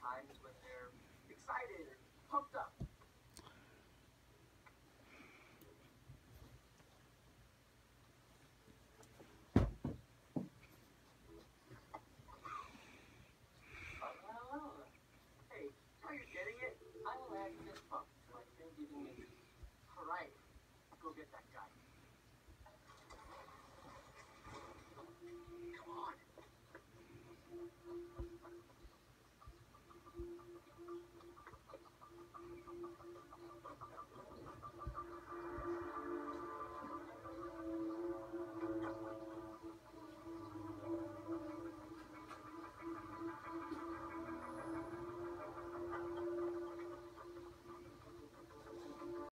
times when they're excited and pumped up. Hey, now you're getting it. I will add fist bump to my thing-giving nature. All right, go get that guy. Come on.